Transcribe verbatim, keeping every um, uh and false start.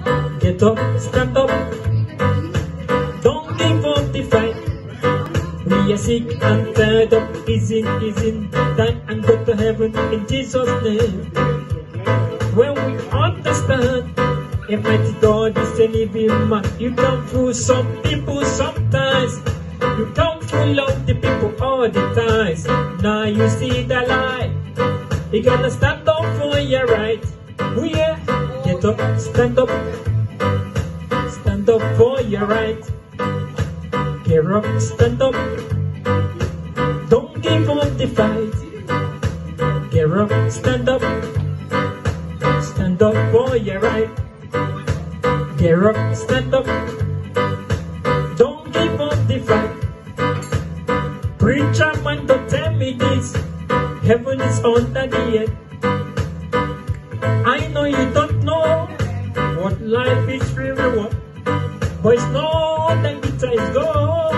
Get up, stand up, don't give up the fight. We are sick and tired of easing, easing time and go to heaven in Jesus' name. When we understand, a mighty God is a living man. You come through some people sometimes. You come full of the people all the times. Now you see the light. You gotta stand up for your right. We are get up, stand up, stand up for your right. Get up, stand up. Don't give up the fight. Get up, stand up, stand up for your right. Get up, stand up. Don't give up the fight. Preacher man, don't tell me this. Heaven is under the earth. I know you don't know what life is really worth, but it's not that bitter is gone.